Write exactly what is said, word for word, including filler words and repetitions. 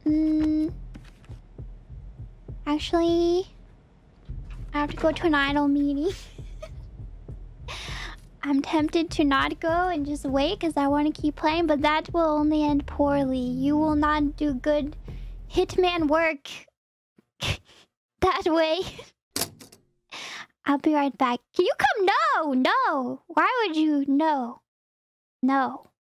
Mm, actually, I have to go to an idol meeting. I'm tempted to not go and just wait because I want to keep playing, but that will only end poorly. You will not do good Hitman work that way. I'll be right back. Can you come? No, no. Why would you? No. No.